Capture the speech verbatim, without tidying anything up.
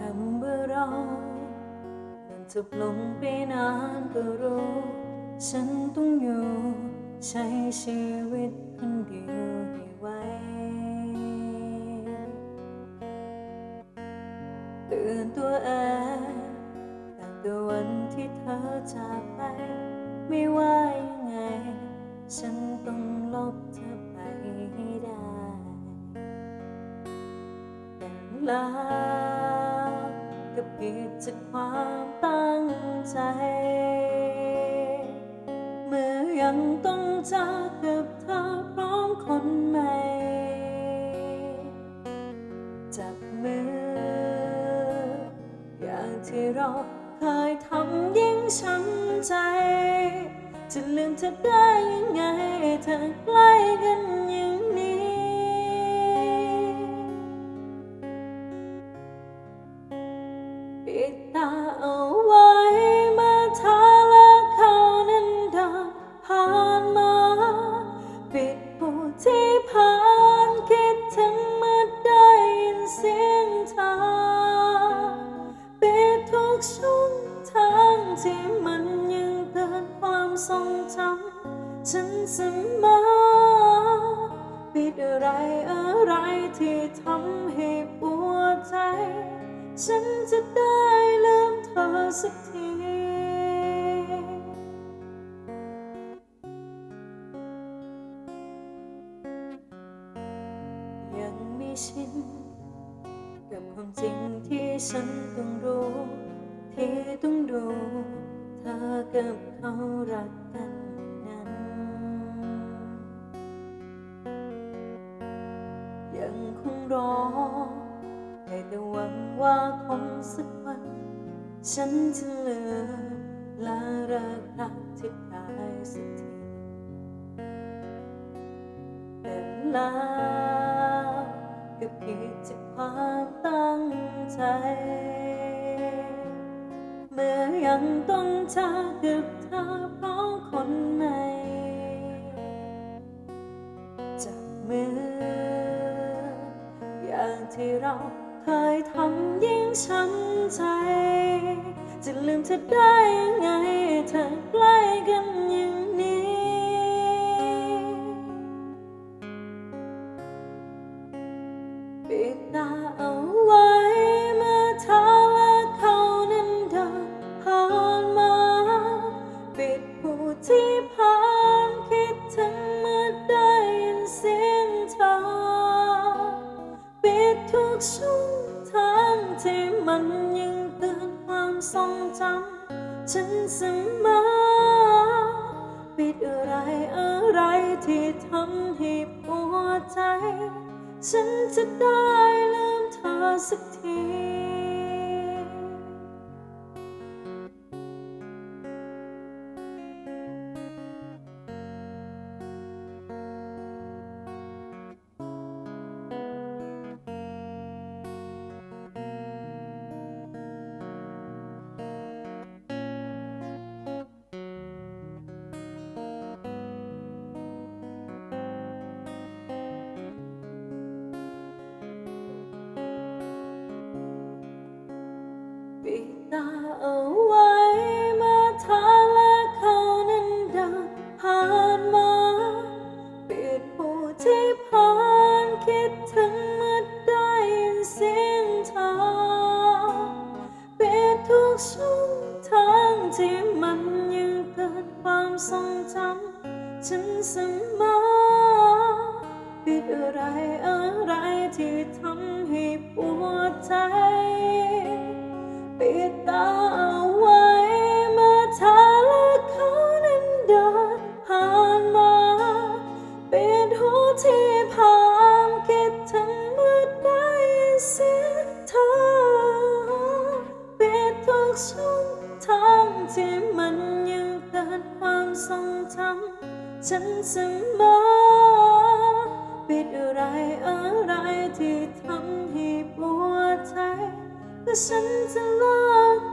ำว่าเรามันจบลงไปนานก็รู้ฉันต้องอยู่ใช้ชีวิตคนเดียวให้ไหวเตือนตัวเองตั้งแต่วันที่เธอจากไปไม่ว่ายังไงฉันต้องลบเธอไปให้ได้แต่แล้วก็ผิดจากความตั้งใจเมื่อยังต้องจากกับเธอพร้อมคนใหม่จับมืออย่างที่เราเคยทำยิ่งช้ำใจจะลืมเธอได้ยังไงเธอใกล้กันอย่างนี้ปิดตาเอาไว้เมื่อเธอและเขานั้นเดินผ่านมาปิดหูที่ผ่านคิดถึงเมื่อได้ยินเสียงเธอปิดทุกช่องทางที่มันยังเตือนความทรงจำฉันเสมอปิดอะไรอะไรที่ทำให้ปวดใจฉันจะได้ลืมเธอสักทียังไม่ชินกับความจริงที่ฉันต้องรู้ที่ต้องดูเธอกับเขารักกันนั้นยังคงรอได้แต่หวังว่าคงสักวันฉันจะเลือกและรักรักที่ได้สักทีแต่แล้วก็ผิดจากความตั้งใจเมื่อยังต้องจากกับเธอเพราะคนใหม่จับมืออย่างที่เราเคยทำยิ่งช้ำใจจะลืมเธอได้ยังไงเธอใกล้กันอย่างนี้ปิดตาเอาไว้เมื่อเธอและเขานั้นเดินผ่านมาปิดหูที่ผ่านคิดถึงเมื่อได้ยินเสียงเธอปิดทุกช่องทางที่มันยังเตือนความทรงจำฉันเสมอปิดอะไรอะไรที่ทำให้ปวดใจฉันจะได้ลืมเธอสักทีปิดตาเอาไว้เมื่อเธอและเขานั้นเดินผ่านมาปิดหูที่ผ่านคิดถึงเมื่อได้ยินเสียงเธอปิดทุกช่องทางที่มันยังเกิดความทรงจำฉันเสมอปิดอะไรอะไรที่ทำให้ปวดใจปิดตาเอาไว้เมื่อเธอและเขานั้นเดินผ่านมาปิดหูที่ผ่านคิดถึงเมื่อได้ยินเสียงเธอปิดทุกช่องทางที่มันยังเตือนความทรงจำฉันเสมอปิดอะไรอะไรที่ทำให้ปวดใจก็ฉันจะเลิก